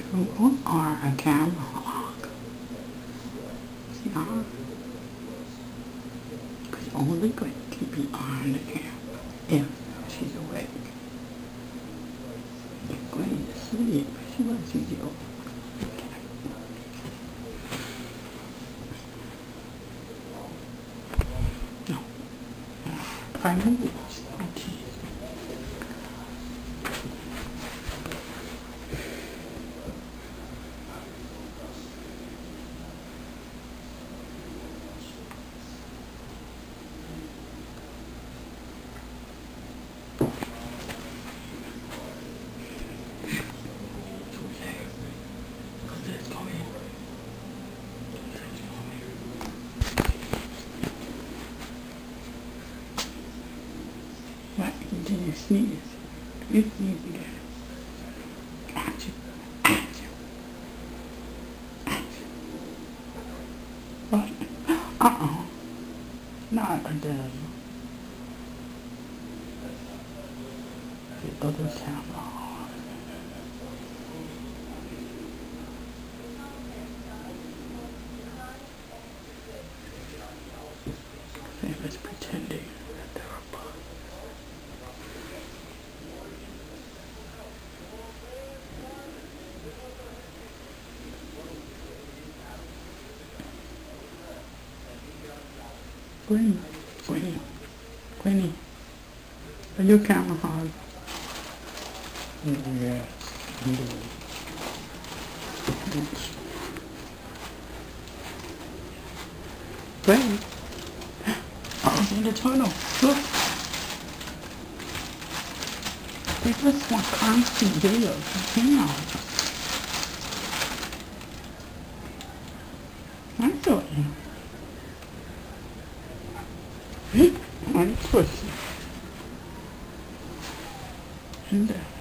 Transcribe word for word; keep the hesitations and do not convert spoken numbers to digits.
You are a camera hog. See, uh, because only Gwynnie can be on the camera if she's awake. If Gwynnie is asleep, she lets you do. No. If I move, it's my teeth. What? You didn't sneeze. You sneeze again. Achoo. Achoo. Achoo. What? Uh-uh. Not a dozen. The other camera on. They was pretending that they were bugs. Gwynnie, Gwynnie, Gwynnie, are you a camera hog? Yes, indeed. Yes. Gwynnie, oh, in the tunnel, look. They just want constant videos of him. I'm doing. I'm pushing. And there.